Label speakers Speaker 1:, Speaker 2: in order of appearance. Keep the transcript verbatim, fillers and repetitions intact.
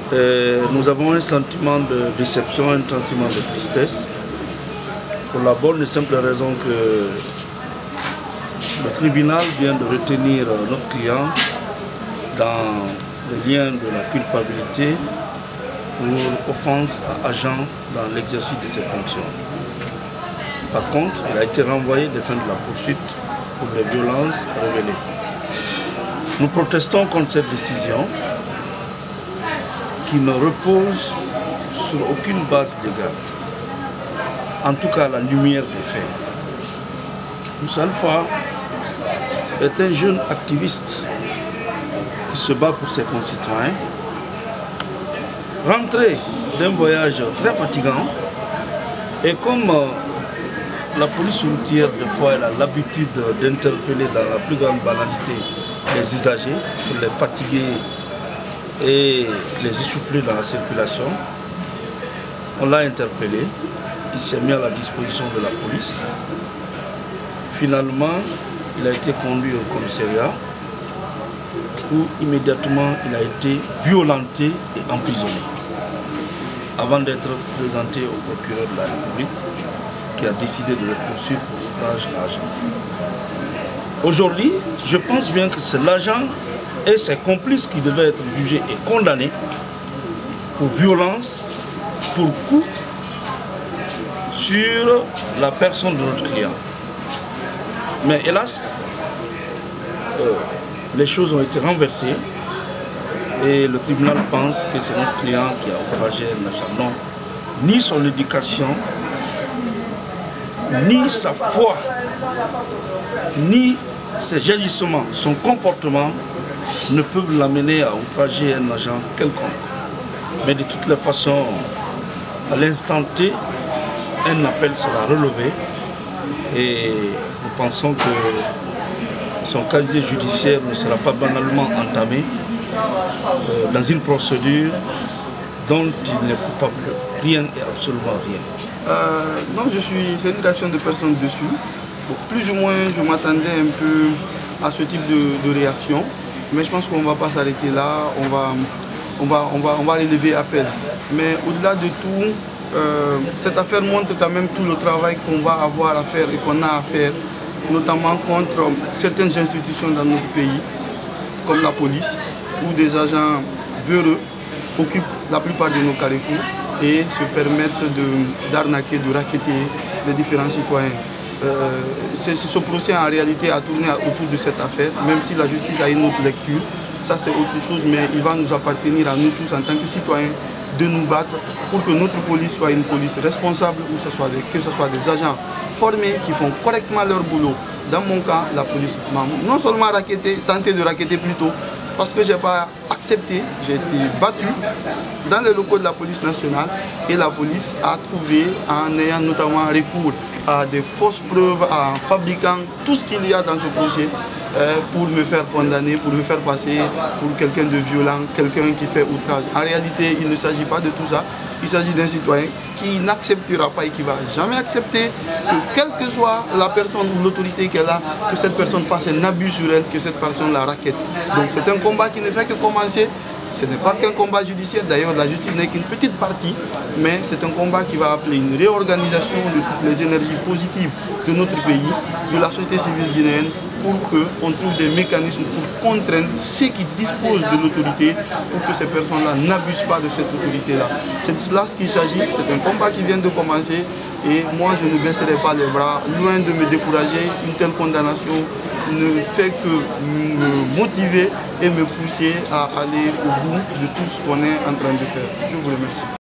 Speaker 1: Et nous avons un sentiment de déception, un sentiment de tristesse, pour la bonne et simple raison que le tribunal vient de retenir notre client dans le lien de la culpabilité pour offense à agent dans l'exercice de ses fonctions. Par contre, il a été renvoyé des fins de la poursuite pour les violences révélées. Nous protestons contre cette décision qui ne repose sur aucune base légale, en tout cas à la lumière des faits. Moussa Alpha est un jeune activiste qui se bat pour ses concitoyens, rentré d'un voyage très fatigant, et comme la police routière, des fois, elle a l'habitude d'interpeller dans la plus grande banalité les usagers pour les fatiguer et les essouffler dans la circulation. On l'a interpellé, il s'est mis à la disposition de la police. Finalement, il a été conduit au commissariat où immédiatement il a été violenté et emprisonné avant d'être présenté au procureur de la République qui a décidé de le poursuivre pour outrage à l'agent. Aujourd'hui, je pense bien que c'est l'agent et ses complices qui devaient être jugés et condamnés pour violence, pour coup sur la personne de notre client. Mais hélas, euh, les choses ont été renversées et le tribunal pense que c'est notre client qui a outragé l'agent. Non, ni son éducation, ni sa foi, ni ses agissements, son comportement ne peuvent l'amener à outrager un agent quelconque. Mais de toutes les façons, à l'instant T, un appel sera relevé et nous pensons que son casier judiciaire ne sera pas banalement entamé euh, dans une procédure dont il n'est coupable rien et absolument rien.
Speaker 2: Euh, non, je suis, c'est une réaction de personne dessus. Bon, plus ou moins, je m'attendais un peu à ce type de, de réaction, mais je pense qu'on ne va pas s'arrêter là, on va, on va, on va, on va relever appel. Mais au-delà de tout, euh, cette affaire montre quand même tout le travail qu'on va avoir à faire et qu'on a à faire, notamment contre certaines institutions dans notre pays, comme la police, où des agents véreux occupent la plupart de nos carrefours et se permettent d'arnaquer, de, de racketter les différents citoyens. Euh, ce procès en réalité a tourné autour de cette affaire, même si la justice a une autre lecture, ça c'est autre chose, mais il va nous appartenir à nous tous en tant que citoyens de nous battre pour que notre police soit une police responsable, ou ce soit des, que ce soit des agents formés qui font correctement leur boulot. Dans mon cas, la police m'a non seulement racketté, tenté de racketter plutôt, parce que je n'ai pas accepté, j'ai été battu dans les locaux de la police nationale et la police a trouvé, en ayant notamment recours à des fausses preuves, en fabriquant tout ce qu'il y a dans ce projet euh, pour me faire condamner, pour me faire passer pour quelqu'un de violent, quelqu'un qui fait outrage. En réalité, il ne s'agit pas de tout ça, il s'agit d'un citoyen qui n'acceptera pas et qui ne va jamais accepter que quelle que soit la personne ou l'autorité qu'elle a, que cette personne fasse un abus sur elle, que cette personne la rackette. Donc c'est un combat qui ne fait que commencer. Ce n'est pas qu'un combat judiciaire, d'ailleurs la justice n'est qu'une petite partie, mais c'est un combat qui va appeler une réorganisation de toutes les énergies positives de notre pays, de la société civile guinéenne, pour qu'on trouve des mécanismes pour contraindre ceux qui disposent de l'autorité, pour que ces personnes-là n'abusent pas de cette autorité-là. C'est de cela qu'il s'agit, c'est un combat qui vient de commencer et moi je ne baisserai pas les bras, loin de me décourager. Une telle condamnation ne fait que me motiver et me pousser à aller au bout de tout ce qu'on est en train de faire. Je vous remercie.